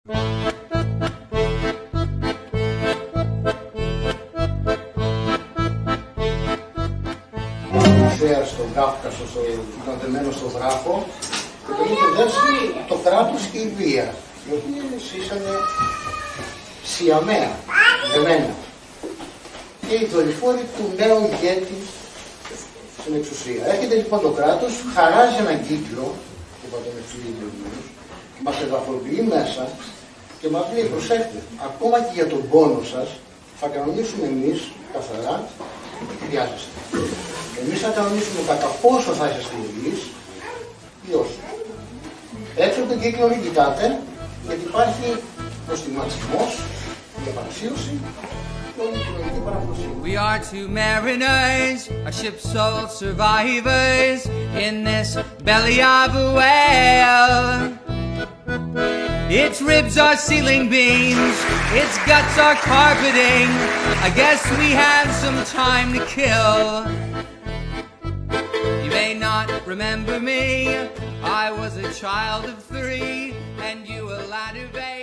Στον Κάφκασο, ήταν δεμένο στον βράχο και τον είχε δέσει το κράτος και η βία, οι οποίοι ήσαν σιαμαία, δεμένα. Και οι δορυφόροι του νέου ηγέτη στην εξουσία. Έρχεται λοιπόν το κράτος, χαράζει έναν κύκλο, που είπατε με φιλίδες, μας εδαφοποιεί μέσα και μας λέει, προσέχτε, ακόμα και για τον πόνο σας θα κανονίσουμε εμείς καθαρά τι χρειάζεστε. Εμείς θα κανονίσουμε κατά πόσο θα είσαστε υγιείς ή όχι. Έτσι από τον κύκλο μην κοιτάτε, γιατί υπάρχει προστιματισμός, η επαξίωση και όλη η κοινωνική παραπλουσία. We are two mariners, our ship's sole survivors in this belly of a whale. Its ribs are ceiling beams, its guts are carpeting. I guess we had some time to kill. You may not remember me, I was a child of 3 and you a lad of 8.